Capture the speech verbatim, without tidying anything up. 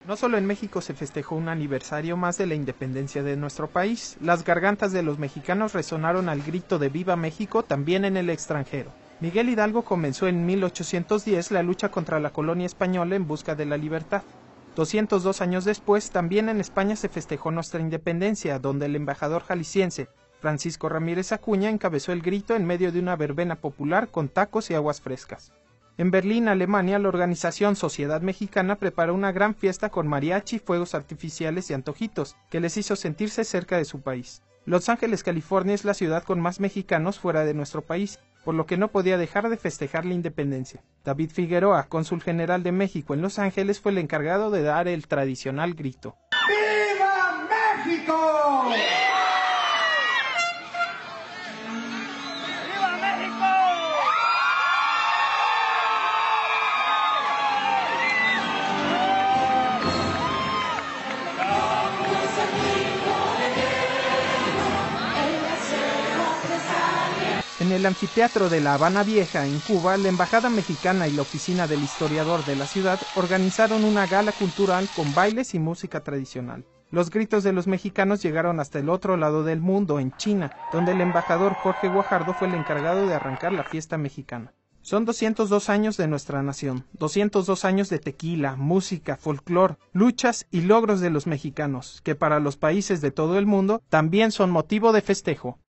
No solo en México se festejó un aniversario más de la independencia de nuestro país, las gargantas de los mexicanos resonaron al grito de ¡Viva México! También en el extranjero. Miguel Hidalgo comenzó en mil ochocientos diez la lucha contra la colonia española en busca de la libertad. doscientos dos años después, también en España se festejó nuestra independencia, donde el embajador jalisciense Francisco Ramírez Acuña encabezó el grito en medio de una verbena popular con tacos y aguas frescas. En Berlín, Alemania, la organización Sociedad Mexicana preparó una gran fiesta con mariachi, fuegos artificiales y antojitos, que les hizo sentirse cerca de su país. Los Ángeles, California, es la ciudad con más mexicanos fuera de nuestro país, por lo que no podía dejar de festejar la independencia. David Figueroa, cónsul general de México en Los Ángeles, fue el encargado de dar el tradicional grito. ¡Viva México! En el anfiteatro de La Habana Vieja, en Cuba, la Embajada Mexicana y la Oficina del Historiador de la ciudad organizaron una gala cultural con bailes y música tradicional. Los gritos de los mexicanos llegaron hasta el otro lado del mundo, en China, donde el embajador Jorge Guajardo fue el encargado de arrancar la fiesta mexicana. Son doscientos dos años de nuestra nación, doscientos dos años de tequila, música, folclor, luchas y logros de los mexicanos, que para los países de todo el mundo también son motivo de festejo.